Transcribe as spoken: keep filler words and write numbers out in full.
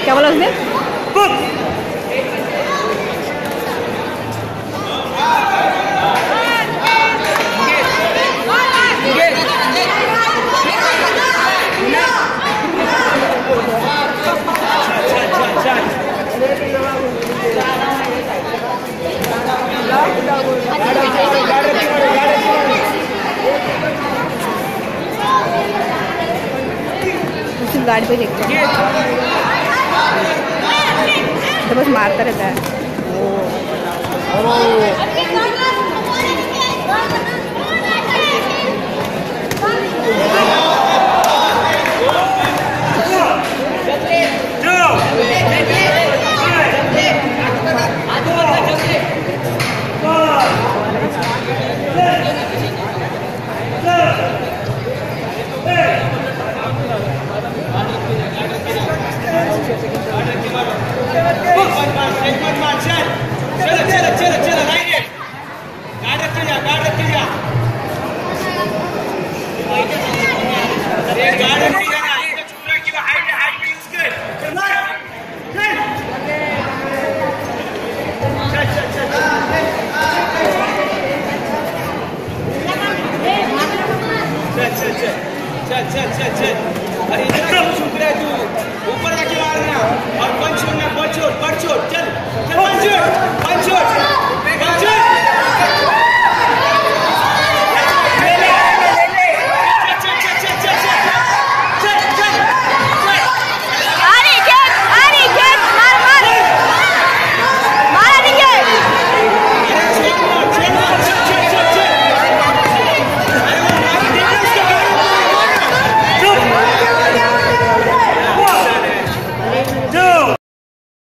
क्या बोला उसने? गाड़ी पे देखते हैं तो बस मारता रहता है। चल चल चल चल अरे इधर क्यों छुप रहा है तू? ऊपर जाके मारना और पंच छोड़ना, पंच छोड़, पंच छोड़, चल चल पंच छोड़, पंच छोड़।